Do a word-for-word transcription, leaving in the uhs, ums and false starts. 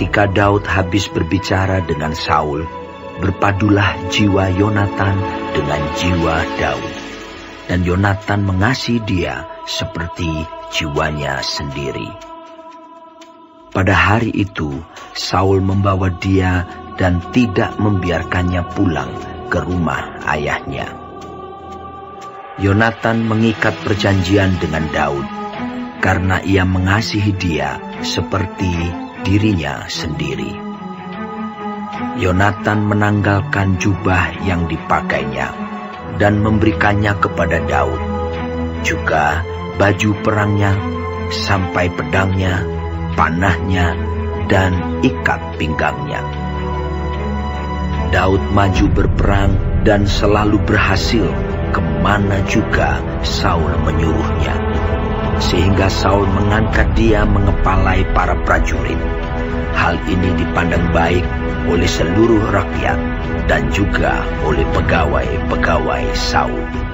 Ketika Daud habis berbicara dengan Saul, berpadulah jiwa Yonatan dengan jiwa Daud, dan Yonatan mengasihi dia seperti jiwanya sendiri. Pada hari itu, Saul membawa dia dan tidak membiarkannya pulang ke rumah ayahnya. Yonatan mengikat perjanjian dengan Daud, karena ia mengasihi dia seperti dirinya sendiri. Yonatan menanggalkan jubah yang dipakainya dan memberikannya kepada Daud, juga baju perangnya, sampai pedangnya, panahnya, dan ikat pinggangnya. Daud maju berperang dan selalu berhasil kemana juga Saul menyuruhnya, sehingga Saul mengangkat dia mengepalai para prajurit. Hal ini dipandang baik oleh seluruh rakyat dan juga oleh pegawai-pegawai Saul.